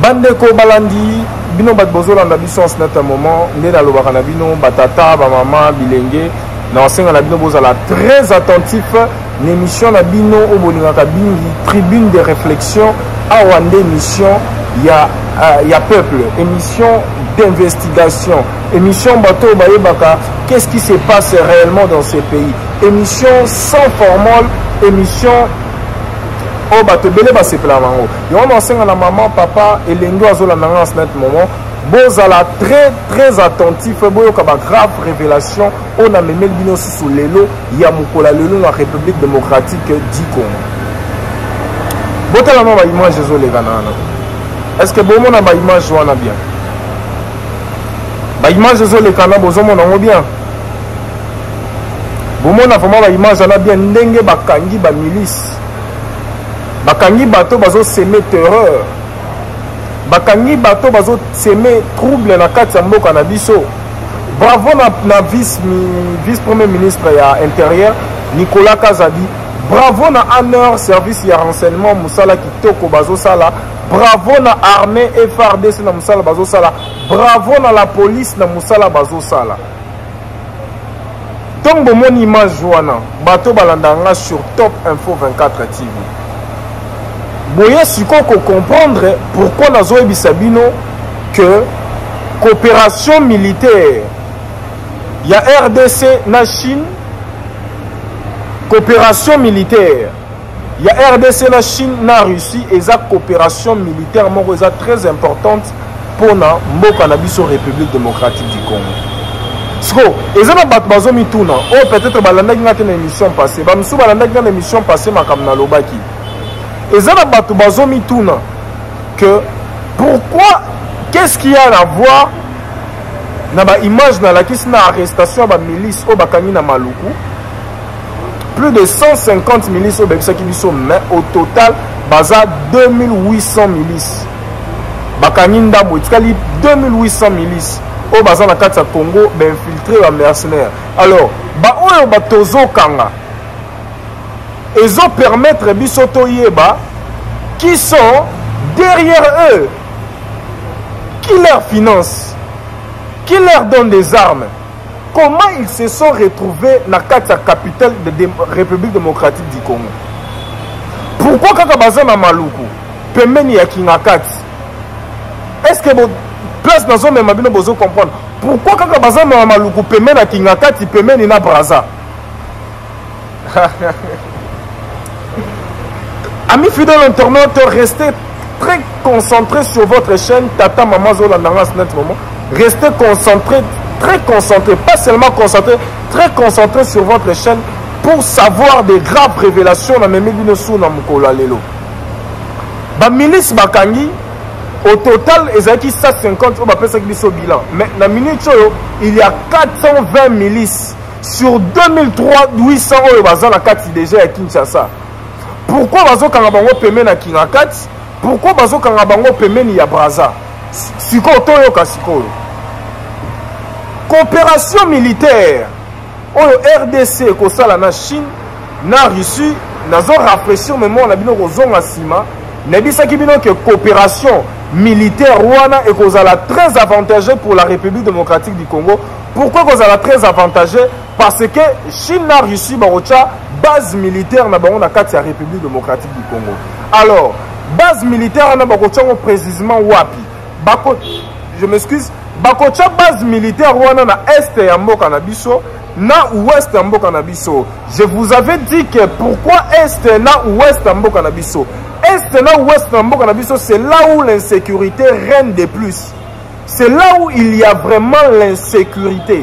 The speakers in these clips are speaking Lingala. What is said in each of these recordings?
Bandeko balandi bino bat bozolanda biso en ce moment ndena lobaka na bino batata ba mama bilenge na osenga na bino bozala très attentif l'émission na bino obolingaka bingi tribune de réflexion awande émission ya peuple, émission d'investigation, émission bateau bayebaka qu'est-ce qui se passe réellement dans ces pays, émission sans formule, émission oh bateau belé ba sepela mango yo na senga na maman papa elengo azola na en ce moment bozala très attentif boyoka ba grave révélation on a memel bino sous lelo ya mukola lelo na République démocratique du Congo botala ma image zo les ganana. Est-ce que bon na ba image wana bien ba image zo les kana bozo mona bien bon na vraiment ba image na bien ndenge bakangi ba milice bakangi bato bazo semer terreur bakangi bato bazo semer trouble na kati ya mboka na biso. Bravo na vice premier ministre ya intérieur Nicolas Kazadi, bravo na honneur service ya renseignement musala kitoko bazo sala, bravo na armée FRDC na musala bazo sala, bravo na la police na musala bazo sala. Donc mon image wana bato balandanga sur Top Info 24 TV. Boye siko ko comprendre pourquoi nazo ebisabino que coopération militaire il y a RDC na Chine, coopération militaire il y a RDC na Chine na Russie et ça coopération militaire moko est très importante pour na mboka na biso République démocratique du Congo. Siko ezana bat bazo mituna oh peut-être balandaki ngate na émission passée ba musu balandaki na émission passée makam na lobaki. Et ça, que pourquoi, qu'est-ce qu'il y a à voir dans l'image dans laquelle il y a arrestation de la milice au Bakani na Maluku, plus de 150 milices au Bekisaki Biso, mais au total, baza 2800 milices. Bakani Ndambo, 2800 milices au baza na Katsa Congo, infiltré les mercenaires. Alors, oyo batozo kanga. Ils ont permettre Bisoto Yeba qui sont derrière eux, qui leur financent, qui leur donnent des armes. Comment ils se sont retrouvés dans la capitale de la République démocratique du Congo? Pourquoi Kakabaza na Maluku Pemeni ya Kingakati? Est-ce que votre place dans zone même bien besoin comprendre pourquoi Kakabaza na Maluku Pemeni ya Kingakati Pemeni na Braza? Amis fidèles internautes, restez très concentrés sur votre chaîne Tata Maman Zola Nanga net moment. Restez concentrés, très concentrés, pas seulement concentrés, très concentrés sur votre chaîne pour savoir des graves révélations dans mes milices na mukola lelo. Ba milice bakangi au total ezaki 150 on va faire ça biso bilan. Mais na minute il y a 420 milices sur 2003 800 oyo bazana kati déjà à Kinshasa. Pourquoi bazo kangabango pemeni na Kingakati? Pourquoi bazo kangabango pemeni ya Braza? Siko toyo kasiko. Coopération militaire. Oyo RDC ko sala na Chine, na Russie, nazo rafraîchir mémoire na bino ko zonga sima, na bisaki bino que coopération militaire wana et ko sala très avantageux pour la République démocratique du Congo. Pourquoi ko sala très avantageux? Parce que Chine na Russie barocha base militaire na bango na kati ya République démocratique du Congo. Alors, base militaire na bakocha précisément wapi? Bako, je m'excuse, bakocha base militaire wana na est ya mboka na biso, na ouest ya mboka na biso. Je vous avais dit que pourquoi est na ouest ya mboka na biso? Est na ouest ya mboka na biso, c'est là où l'insécurité règne de plus. C'est là où il y a vraiment l'insécurité.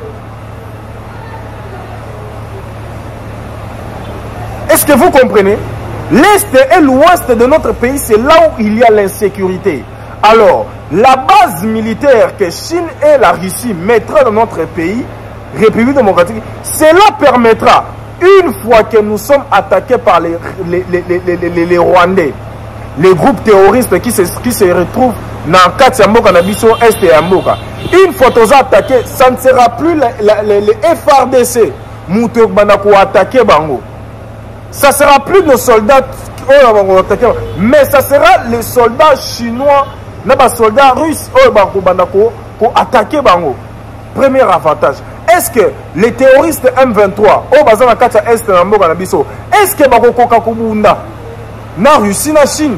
Est-ce que vous comprenez? L'Est et l'Ouest de notre pays, c'est là où il y a l'insécurité. Alors, la base militaire que Chine et la Russie mettraient dans notre pays, République démocratique, cela permettra, une fois que nous sommes attaqués par les Rwandais, les groupes terroristes qui se retrouvent dans Katsiamboka, Nabiso, Est et Amboka, une fois qu'ils sont attaqués, ça ne sera plus les FRDC, Moutok Banako attaquer Bango. Ça sera plus nos soldats, mais ça sera les soldats chinois na ba soldats russes oyo ba ko banda ko attaquer bango. Premier avantage. Est-ce que les terroristes M23 oyo baza na kati ya est na mboka na biso, est-ce que ba ko koka kubunda na Russie na Chine?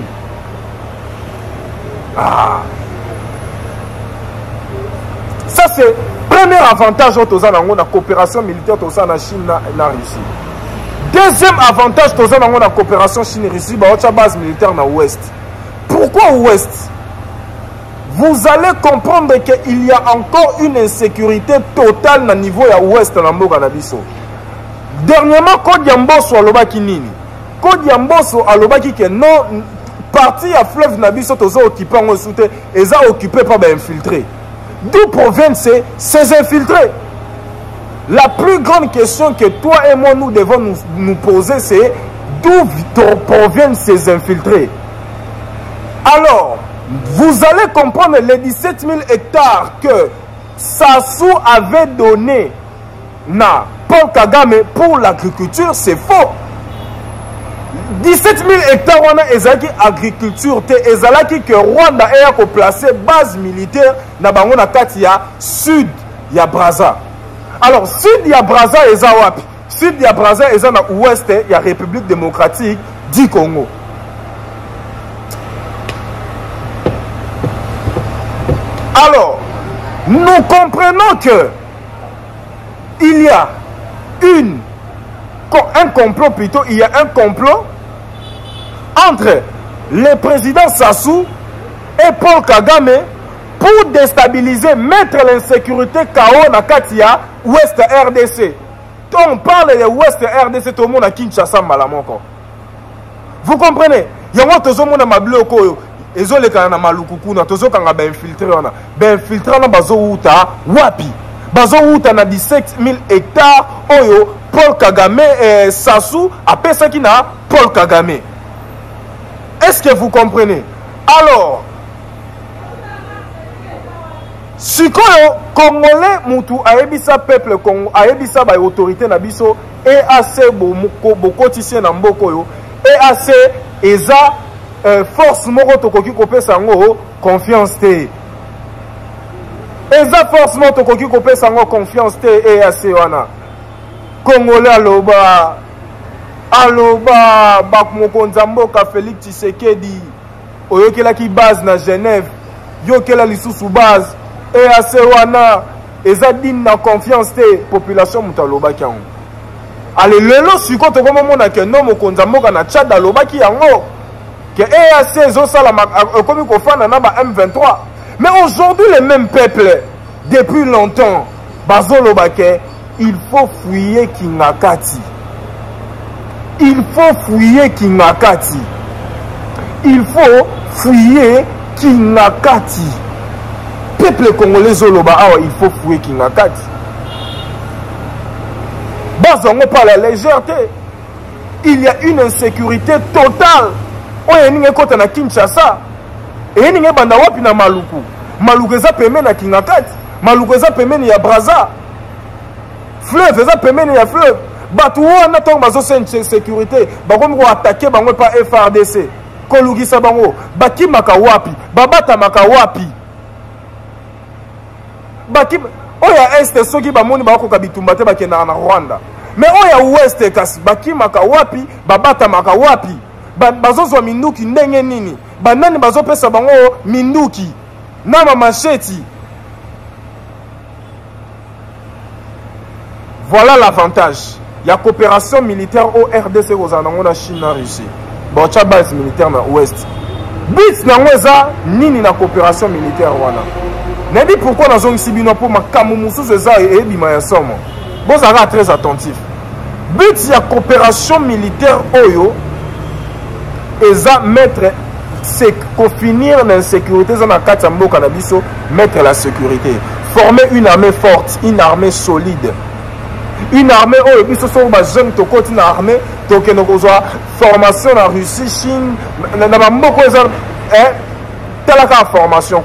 Ça c'est premier avantage autoza nango na coopération militaire toza na Chine na Russie. Deuxième avantage toza nango na coopération Chine Russie ba ocha base militaire na ouest. Pourquoi ouest? Vous allez comprendre qu'il y a encore une insécurité totale na niveau ya ouest na mboka na biso. Dernièrement Kodi Mbosso alobaki nini? Kodi Mbosso alobaki que non partie à fleuve Nabiso tozo occupé en soute et ça occupé par des infiltrés. D'où proviennent ces infiltrés? La plus grande question que toi et moi nous devons nous poser, c'est d'où proviennent ces infiltrés? Alors, vous allez comprendre les 17 000 hectares que Sassou avait donné na Paul Kagame pour l'agriculture, c'est faux. 17 000 hectares on a ezaki agriculture te ezalaki que Rwanda aya ko placer base militaire na bango na kati ya sud ya Brazza. Alors sud ya Brazza eza wapi? Sud ya Brazza eza na ouest ya République démocratique du Congo. Alors nous comprenons que il y a un complot plutôt, il y a un complot entre le président Sassou et Paul Kagame pour déstabiliser, mettre l'insécurité KO na Katia, Ouest RDC. Quand on parle de Ouest RDC, tout le monde a Kinshasa malamoko. Vous comprenez? Il y a tout le monde a mabloko. Et zo le kana malukuku na tozo kanga ba infiltré wana. Ba infiltré na bazo uta wapi? Bazo uta na 17 000 hectares oyo Paul Kagame et Sassou a pensé qu'il n'a Paul Kagame. Est-ce que vous comprenez? Alors, si koyo Congolais mutu aebisa peuple Congo aebisa ba autorité na biso EAC boko tisien na mboko yo EAC eza force moko tokoki kopesa ngo confiance te. Eza force moko tokoki kopesa ngo confiance te EAC wana. Congolais aloba bakumokonza mboka Félix Tshisekedi oyokelaki base na Genève yokela lisusu base EAC wana eza digne na confiance te population mutalobaki yango. Ale lelo siko tokomona ke no mokonza mboka na Tchad alobaki yango que EAC ezosala komi kofana na ba M23. Mais aujourd'hui les mêmes peuples depuis longtemps bazolobake il faut fouiller Kingakati. Il faut fouiller Kingakati. Il faut fouiller Kingakati. Peuple congolais zoloba awa il faut fouiller Kingakati. Bazongo par la légèreté. Il y a une insécurité totale. Oye ninge kota na Kinshasa. Et ninge banda wapi na Maluku. Maluku eza pemeni na Kingakati. Maluku eza pemeni ya Brazza. Fleuve eza pemeni ya fleuve. Batu wana tongo bazo sécurité. Bakomi ko attaquer bango pa FRDC. Kolugisa bango. Bakimaka wapi. Babata maka wapi. Bakim oya este soki bamoni bako kabitumba te bakenda na Rwanda. Mais oya ouest kasi bakimaka wapi. Babata maka wapi. Bazozwa minduki ndenge nini. Banani bazopesa bango minduki. Nama macheti. Voilà l'avantage. Il y a coopération militaire au RDC aux Anango na Chine na Russie. Bon, il y a base militaire na ouest. But na ngweza nini na coopération militaire wana. Ne dit pourquoi na zongi sibino pour makamu musu zeza et bima ya somo. Bon, ça va très attentif. But il y a coopération militaire oyo eza mettre c'est pour finir l'insécurité dans la carte mboka na biso, mettre la sécurité, former une armée forte, une armée solide. Une armée, oh, et ce sont des jeunes qui ont une armée, qui ont une formation en Russie, Chine, il y a beaucoup de gens qui ont une formation.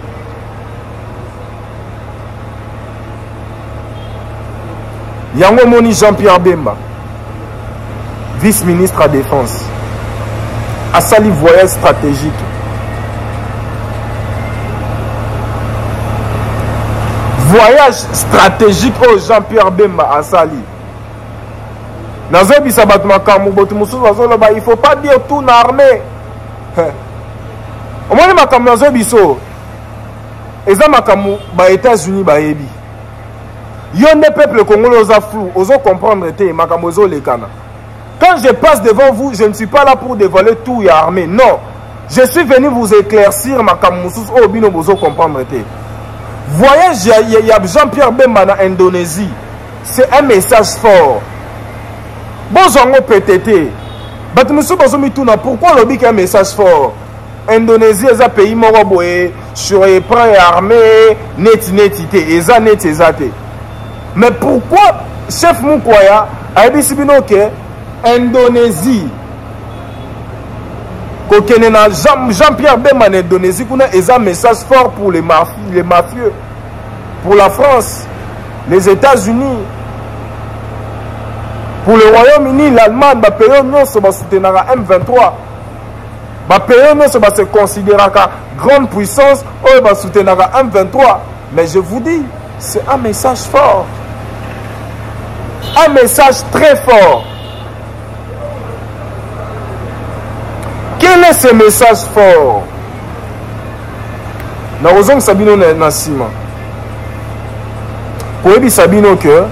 Yango Moni Jean-Pierre Bemba, vice-ministre à la Défense, a sali voyage stratégique. voyage stratégique au Jean-Pierre Bemba à Sali. Dans un bisabat makamou, il ne faut pas dire tout dans l'armée. Au moins, makamou dans un biso, et ça makamou, les États-Unis, il y a des peuples congolais aux flou, aux comprendre makamou les cana. Quand je passe devant vous, je ne suis pas là pour dévoiler tout et armée. Non, je suis venu vous éclaircir makamou au bino vous comprendre. Voyage, il y a Jean-Pierre Bemba en Indonésie. C'est un message fort. Bon, j'en ai pété. Pourquoi le bic un message fort? Indonésie est un pays moroboué, sur les prends armés, net. Mais pourquoi chef Moukoya a dit que Indonésie, Jean-Pierre Bemba en Indonésie, il a un message fort pour les mafieux, pour la France, les États-Unis, pour le Royaume-Uni, l'Allemagne, les pays se soutenir M23. Les pays se considérer comme grande puissance, ils se soutenir M23. Mais je vous dis, c'est un message fort. Un message très fort. Quel est ce message fort? Nous avons Sabino Nassima. Pour lui, Sabino que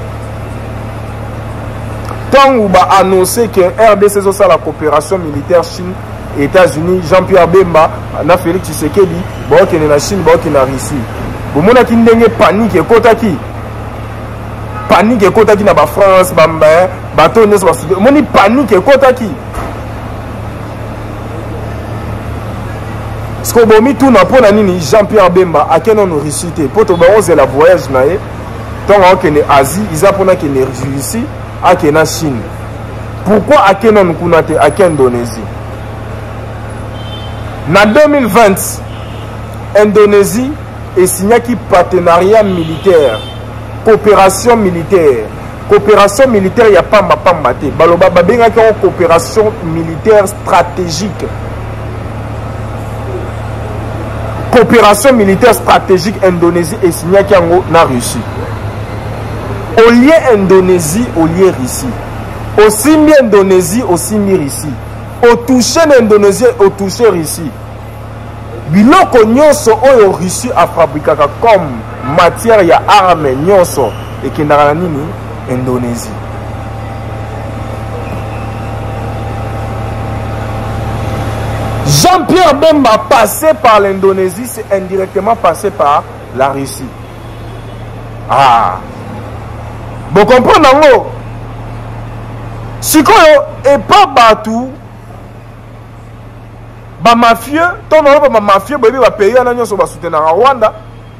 tant où a annoncé que RDC est la coopération militaire Chine et États-Unis, Jean-Pierre Bemba, na Félix Tshisekedi, qui est en Chine, qui est en Russie. Vous avez une panique et kotaki. Panique et kotaki na France, bateau, vous panique et kotaki. Ce que vous avez tout dans Jean-Pierre Bemba, à quel nom nous réciter. Pour que vous la voyage, tant qu'on est en Asie, ils ont pour qu'il est Russie, à quel nom Chine. Pourquoi à quel nom nous avons à quelle Indonésie? En 2020, Indonésie est signé un partenariat militaire, coopération militaire. Coopération militaire, il n'y a pas de pambate. Baloba babenga une coopération militaire stratégique. Coopération militaire stratégique Indonésie est signée en Russie. Au lieu Indonésie, au lieu Russie. Aussi bien Indonésie, aussi bien Russie. Au toucher l'Indonésie, au toucher Russie. Biloko nyonso oyo Russie a fabriqué comme matière ya arme nyonso et qui n'a nini Indonésie. Jean-Pierre Bemba passé par l'Indonésie, c'est indirectement passé par la Russie. Ah, vous comprenez? Si vous et pas batou, ba mafieux, ton nom ba mafieux, ba pays en agnon va soutenir Rwanda.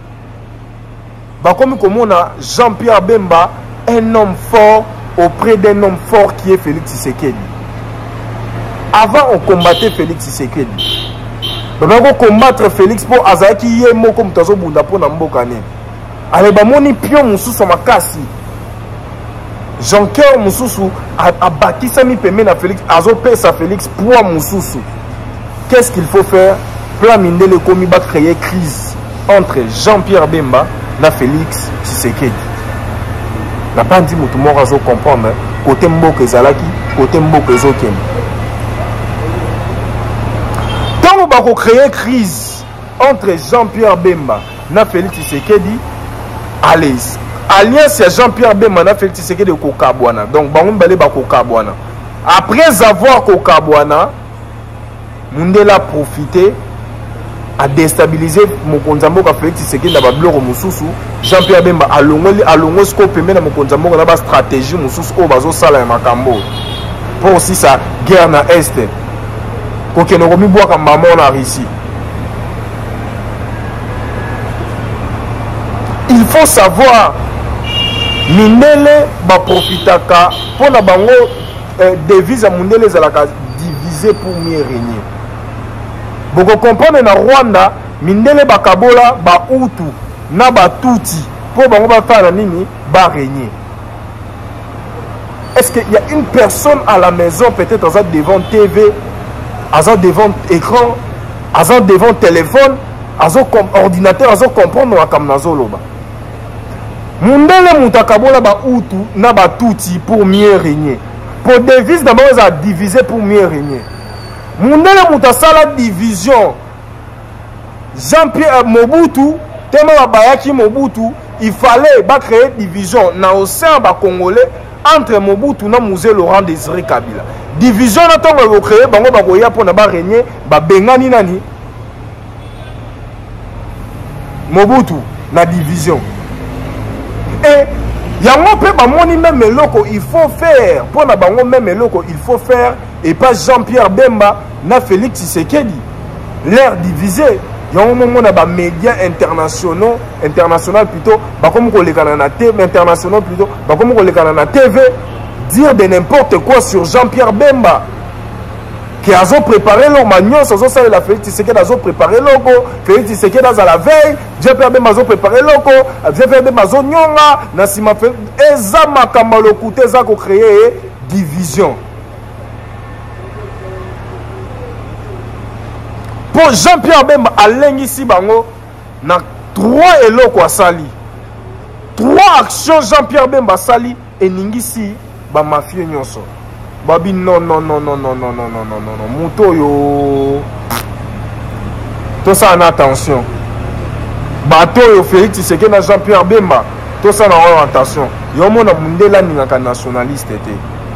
Ba comme on a Jean-Pierre Bemba, un homme fort auprès d'un homme fort qui est Félix Tshisekedi. Avant on combattait Félix Tshisekedi. On combattre Félix pour Azaki Yemo comme Tazo Bunda pour Nambokane. Allez ba moni pion mususu makasi. Jean-Pierre Moussoussou a bâti sa mi peme na Félix, azo pesa Félix pour Moussoussou. Qu'est-ce qu'il faut faire? Plan Mindele Komi va créer crise entre Jean-Pierre Bemba et Félix Tshisekedi. La bande dit que azo comprendre côté Mboke Zalaki, côté Mboke Zokem. Tant qu'on va créer crise entre Jean-Pierre Bemba et Félix Tshisekedi, allez. Alliance Jean-Pierre Bemba et Félix Tshisekedi de Kokabwana. Donc, Kokabwana. Après avoir Kokabwana, Mundela a profité à déstabiliser Mokonzambo ka Félix Tshisekedi na babloko mususu. Jean-Pierre Bemba a longo scope na Mokonzambo na ba stratégie mususu o bazo sala ya makambo. Pour aussi sa guerre na est. Kokeno komi bwa ka maman na Russie. Il faut savoir Mindele ba profitaka pour na bango devise à Mindele zalaka divisé pour mieux régner. Vous comprenez na Rwanda Mindele ba kabola ba utu na ba tuti pour bango ba faire nini ba régner. Est-ce qu'il y a une personne à la maison peut-être devant TV, devant écran, devant téléphone, ordinateur, comprendre comme nazoloba. Mundele Moutakabola ba Utu na ba Tuti pour mieux régner. Pour devise d'abord à diviser pour mieux régner. Mundele Moutasala division. Jean-Pierre Mobutu, tellement Bayaki Mobutu, il fallait créer division dans l'océan congolais entre Mobutu et Musée Laurent Désiré Kabila. Division na tongo créer bango bakoya pour na ba régner ba bengani nani Mobutu na division. Et yango pe ba moni même eloko il faut faire pour na bango même eloko il faut faire et pas Jean-Pierre Bemba na Félix Tshisekedi l'air divisé. Yango na ba médias internationaux plutôt ba comme ko lekana na TV internationaux plutôt ba comme ko lekana na TV dire de n'importe quoi sur Jean-Pierre Bemba qui a préparé leur magnon ça ça la Félix Tshisekedi a préparé logo Félix Tshisekedi à la veille Jean-Pierre Bemba a préparé logo Jean-Pierre Bemba nyonga na sima fait eza makamalo koute za ko créer division. Pour Jean-Pierre Bemba alengi si bango na 3 eloko asali 3 actions Jean-Pierre Bemba sali et ningisi ba mafia nyonso babi non muto yo to ça en attention bato yo Félix Tshisekedi na Jean-Pierre Bemba to ça na attention yo mona mundela ningaka nationaliste té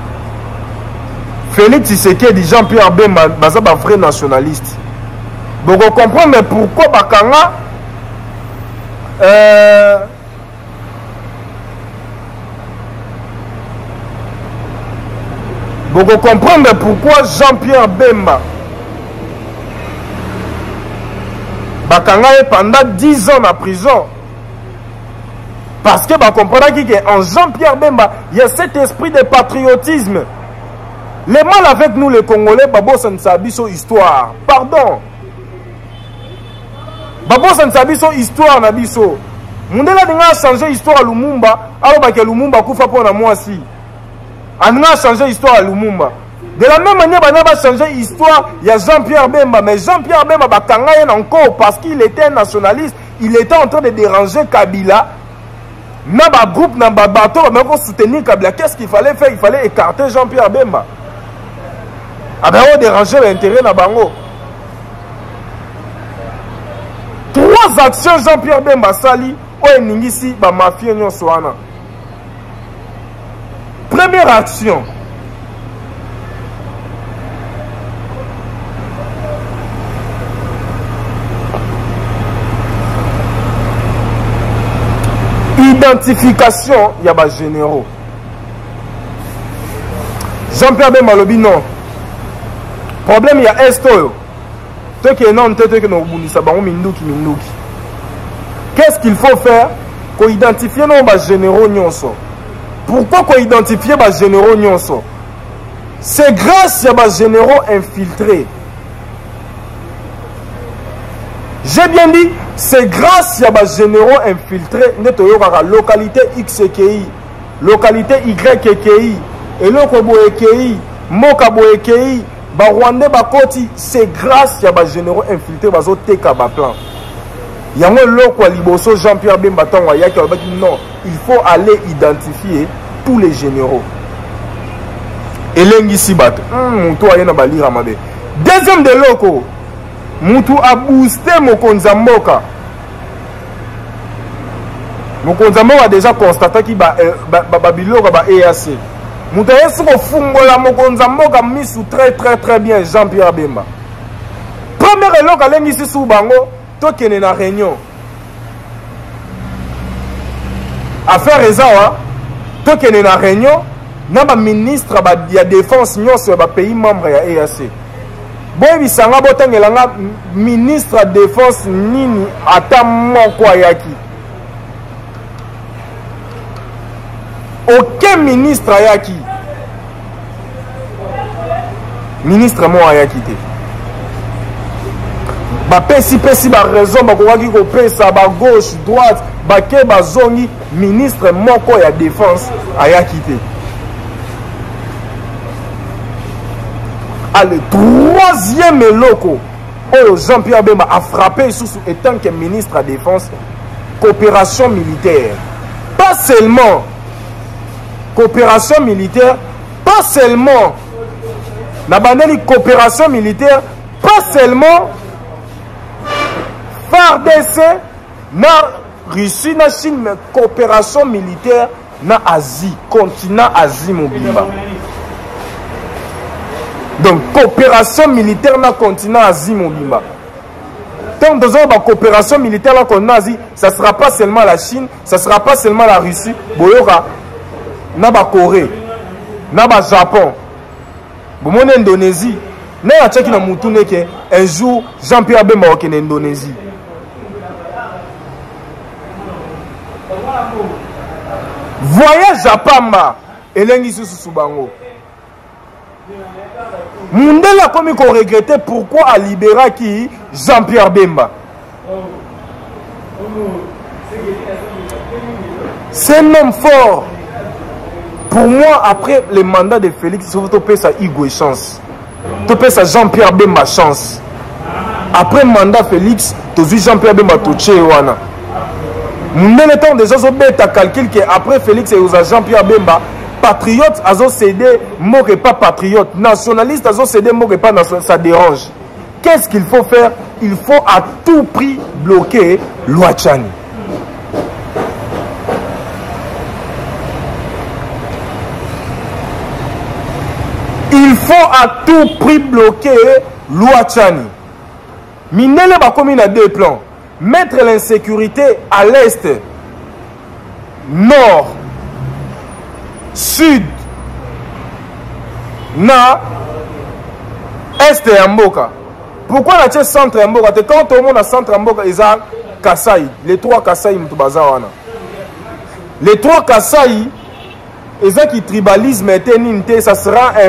Félix Tshisekedi Jean-Pierre Bemba baza ba vrai nationaliste. Vous comprenez pourquoi Bakanga vous comprenez pourquoi Jean-Pierre Bemba Bakanga est pendant 10 ans en prison. Parce que vous comprenez qu'en Jean-Pierre Bemba, il y a cet esprit de patriotisme. Le mal avec nous les Congolais, Babo Sansabiso histoire. Pardon. Babo Sansabiso histoire na biso. Mundela dinga changer histoire à Lumumba, alors que Lumumba kufa pona moi si. Anga changer histoire à Lumumba. De la même manière, on va changer l'histoire. Il y a Jean-Pierre Bemba, mais Jean-Pierre Bemba Bakanga encore parce qu'il était nationaliste, il était en train de déranger Kabila. Naba groupe naba bateau, mais on soutenir Kabila. Qu'est-ce qu'il fallait faire? Il fallait écarter Jean-Pierre Bemba. Ah ben on déranger l'intérêt na bango. 3 actions Jean-Pierre Bemba sali o ningisi ba mafia nyonso wana. Première action. Identification, il y a des généraux. Jean-Pierre Bemba lobi non. Problème il y a esto. Qu'est-ce qu'il faut faire pour identifier nos généraux nyonso? Pourquoi qu'on identifie les généraux nyonso? C'est grâce à des généraux infiltrés. J'ai bien dit, c'est grâce à des généraux infiltrés, la localité XKI, localité YKI, et l'Okoboekei, Mokaboekei, Rwandais Bakoti, c'est grâce à des généraux infiltrés, Bazoteka Baplan. Il y a un loko liboso Jean-Pierre Bemba non, il faut aller identifier tous les généraux. Et l'engi sibat, deuxième de loko, Moutou a boosté Mokonza Mboka. Mokonza Mboka a déjà constaté qu'il va Babiloko va EAC. Moutou a fungola Mokonza Mboka mis sous très bien Jean-Pierre Bemba. Première loko l'engi ici sous bango, toi qui est dans la réunion. Affaire Ezawa, toi qui est dans la réunion, n'a ministre de la défense sur le pays membre de EAC. Bon, bisanga botangelanga ministre de défense nini ata moko ayaki. Aucun ministre ayaki. Ministre mo ayaki te. Ba pesi ba raison ba koki ko pesa ba gauche droite ba ke ba zongi ministre moko ya défense ayaki te. Le troisième loco, Jean-Pierre Bemba a frappé sous étant que ministre de la Défense, coopération militaire. pas seulement coopération militaire, pas seulement la bandeli coopération militaire, pas seulement FARDC na Russie na Chine, mais coopération militaire na Asie, continent Asie mobimba. Donc coopération militaire na continent Asie mobimba. Tant dans une coopération militaire na continent Asie, ça ne sera pas seulement la Chine, ça ne sera pas seulement la Russie, boyoka na ba Corée, na ba Japon, bon Indonésie. Na ya tchaki na mutune ke un jour Jean-Pierre Bemba wa en Indonésie. Voyage à Pamba, elengi sous bango. Mundela comme qu'on regrettait pourquoi a libéré qui Jean-Pierre Bemba. C'est un homme fort. Pour moi, après le mandat de Félix, il faut topé sa Igwe chance. Topé sa Jean-Pierre Bemba chance. Après le mandat Félix, tu Jean-Pierre Bemba touché wana. Mundela temps déjà so bêta calcul que après Félix et Jean-Pierre Bemba patriote azo cédé moque pas patriote, nationaliste azo cédé moque pas nationaliste, ça dérange. Qu'est-ce qu'il faut faire? Il faut à tout prix bloquer Louachani. Il faut à tout prix bloquer Louachani. Minele ba commune à deux plans. Mettre l'insécurité à l'est, nord, sud, na est et Mboka. Pourquoi on a centre et Mboka? Quand tout le monde a centre et Mboka, ils ont Kasaï. Les trois Kasaï, les trois Kasaï, ils ont qui tribalisme, ça sera un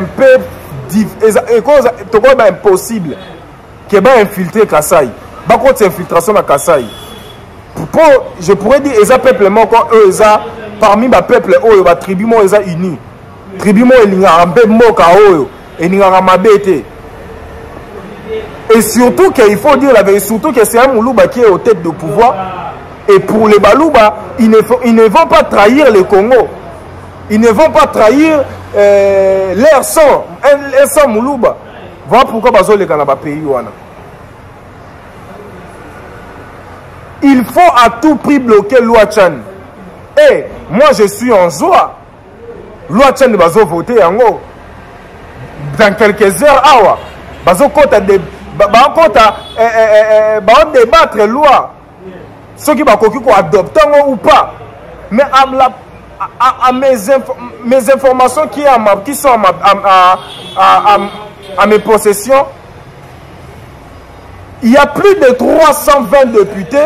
peu impossible qu'il va infiltrer Kasaï. Par contre, infiltration à Kasaï. Je pourrais dire que les peuples, eux, parmi les peuples, les tribus, ils sont unis. Les tribus, ils sont unis. Et surtout qu'il faut dire la vérité, surtout que c'est un Moulouba qui est aux têtes de pouvoir. Et pour les Balouba, ils ne vont pas trahir le Congo. Ils ne vont pas trahir leur sang. Un sang Moulouba. Voilà pourquoi ils sont les pays. Il faut à tout prix bloquer Louachani. Et moi je suis en joie. Louachani va voter en haut. Dans quelques heures, va débattre la loi. Ceux qui vont adopter ou pas. Mais à mes informations qui sont à mes possessions, il y a plus de 320 députés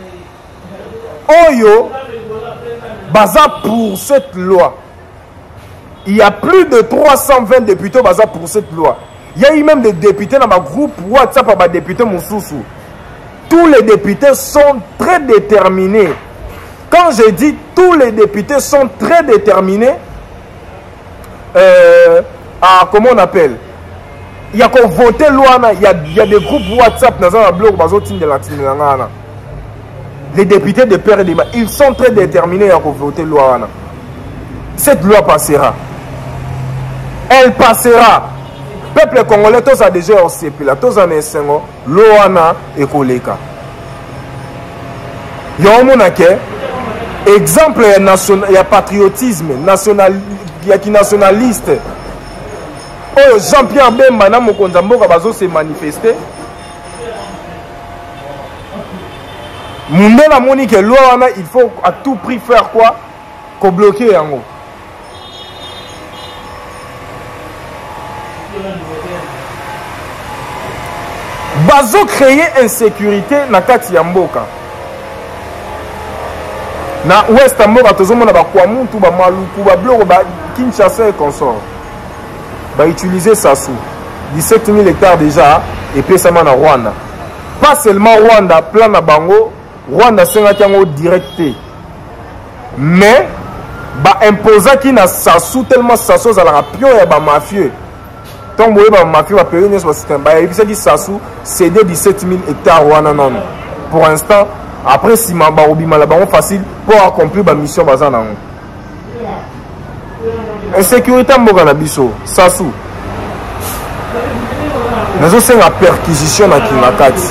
Oyo baza pour cette loi. Il y a plus de 320 députés baza pour cette loi. Il y a eu même des députés dans ma groupe WhatsApp à ma député Moussoussou. Tous les députés sont très déterminés. Quand je dis tous les députés sont très déterminés, comment on appelle? Il y a qu'on voté loi, il y a des groupes WhatsApp dans un blog de la. Les députés de Père et de Mère, ils sont très déterminés à voter loi. Cette loi passera. Elle passera. Peuple congolais, tous a déjà aussi, puis là, tous en essengo, loi et koleka. Il y a un monde qui exemple, il y a patriotisme, il y a qui nationaliste. Oh, Jean-Pierre Bemba na mokonza mboka bazo se manifester. Mundela moni que loi wana il faut à tout prix faire quoi? Ko bloquer yango. Bazo créer insécurité na kati ya mboka. Na ouest mboka tozomona ba kwa muntu ba maluku ba bloko ba Kinshasa et consort. Va utiliser Sassou. 17 000 hectares déjà et puis ça en Rwanda. Pas seulement Rwanda, plan à Bango, Rwanda c'est un directé. Mais, bah imposa qui n'a Sassou tellement Sassou à la rapio et bah mafieux. Tant que bah mafieux va payer une système. Bah et puis ça dit Sassou cédé 17 000 hectares Rwanda non. Pour l'instant, après si ma barobima la bango facile pour accomplir ba mission baza nango. Insécurité mboka na biso sasu nazo senga perquisition na Kingakati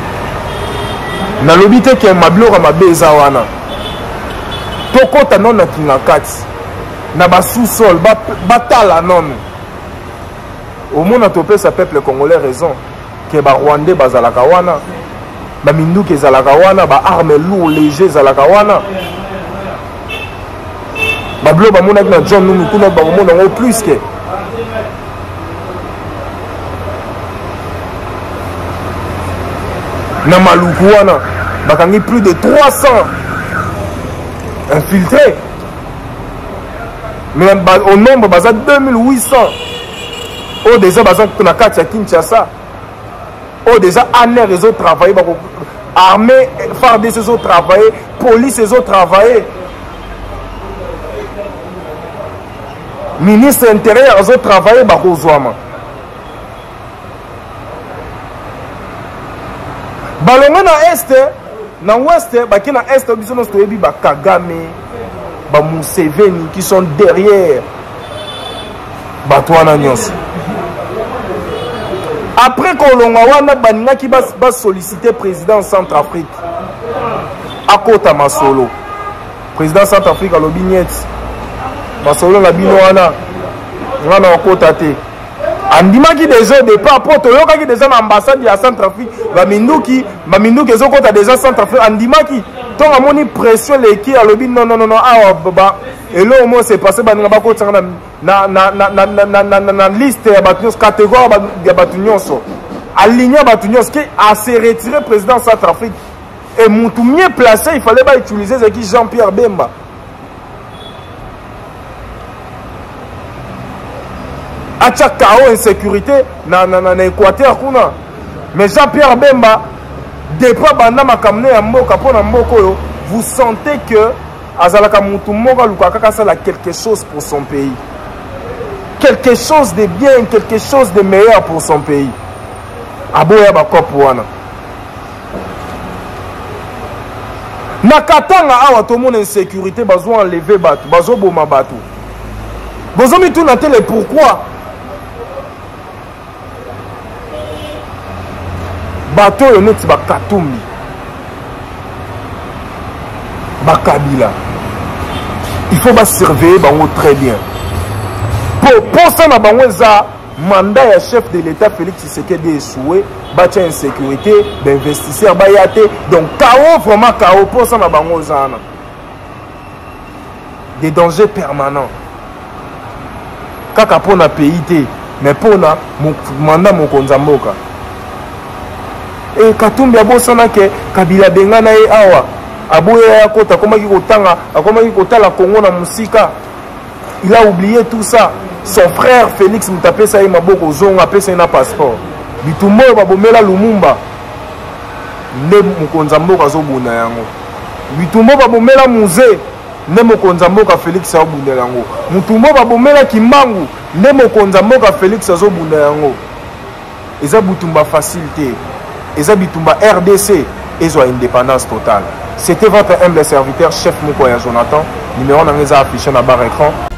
na lobite ke mablora mabeza wana tokota non na Kingakati na ba sous-sol batala non au monde topesa peuple congolais raison que ba rwandais bazalaka wana ba minduki ezalaka wana ba armes lourds légers ezalaka wana ba blo ba mona na John Nunu kuna ba mona ngo plus que na maluku wana bakangi plus de 300 infiltrés mais au nombre baza 2800 au déjà baza na kati ya Kinshasa au déjà ANR ils ont travaillé armée FARDC ils ont travaillé police ils ont travaillé ministre intérieur ils ont travaillé bakozwama balonga na est na ouest baki na est biso no toyebi ba Kagame ba Museveni qui sont derrière batwana nyonso après kolonga wana baninga ki ba solliciter président Centrafrique akota masolo président Centrafrique alobi nyeti masolo na bino wana ngana akota te andimaki déjà au départ pour toyokaki déjà na ambassade ya Centrafrique baminduki ezokota déjà Centrafrique andimaki tonga moni pression leki alobi non awa baba elo au moins c'est passé baninga bakota na liste ya batunyos catégorie ya batunyos aligner batunyos qui a se retiré président Centrafrique et mutu mieux placé il fallait pas utiliser zaki Jean-Pierre Bemba acha chaos insécurité na Équateur kuna mais Jean-Pierre Bemba depuis banda makamne ya mboka pona mboko yo vous sentez que azalaka mutu moko lukaka kasala quelque chose pour son pays quelque chose de bien quelque chose de meilleur pour son pays aboya ba kopo wana na katanga awa to mon insécurité bazo enlever batu bazo boma batu bozo mituna tele pourquoi bato yo neti bakatumbi bakabila il faut ba surveiller bango très bien pour ça na bango za mandat ya chef de l'état Félix Tshisekedi échoué batia insécurité d'investisseurs bayate donc chaos vraiment chaos pour ça na bango za na des dangers permanents kaka pona pays te mais pona mandat mokonza mboka et Katumbi abosana ke Kabila bengana ye awa aboya ya kota komaki kotanga akomaki kotala Congo na musika il a oublié tout ça son frère Félix Mutapesa ye maboko zonga pesa na passeport bitumbo babomela Lumumba ne mukonza mboka zobuna yango bitumbo babomela musée ne mokonza mboka Félix azobunda yango mutumbo babomela Kimbangu ne mokonza mboka Félix azobunda yango eza butumba facilité eza bitumba RDC ezo indépendance totale. C'était votre humble serviteur chef Mukoya Jonathan, numéro na ngeza affiché na barre écran.